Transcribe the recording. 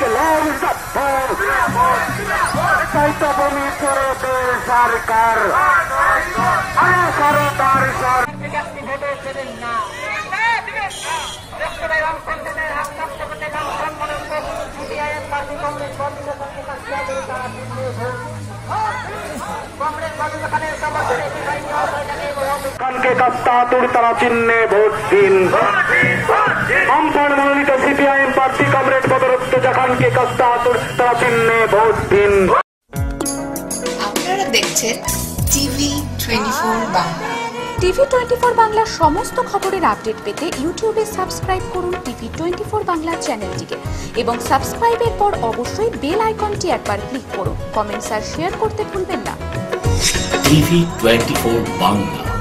সরকার তারা চিহ্নে ভোট দিন। আমফান মনোনীত সিপিআইএম প্রার্থী কমরেড বদরুদ্দোজা খানকে কাস্তা আতুর তারা চিহ্নে ভোট দিন। আপনারা দেখছেন টিভি 24 বাংলা। টিভি 24 বাংলার সমস্ত খবরের আপডেট পেতে ইউটিউবে সাবস্ক্রাইব করুন টিভি 24 বাংলা চ্যানেলটিকে এবং সাবস্ক্রাইবের পর অবশ্যই বেল আইকনটি একবার ক্লিক করুন। কমেন্টস আর শেয়ার করতে ভুলবেন না। টিভি 24 বাংলা।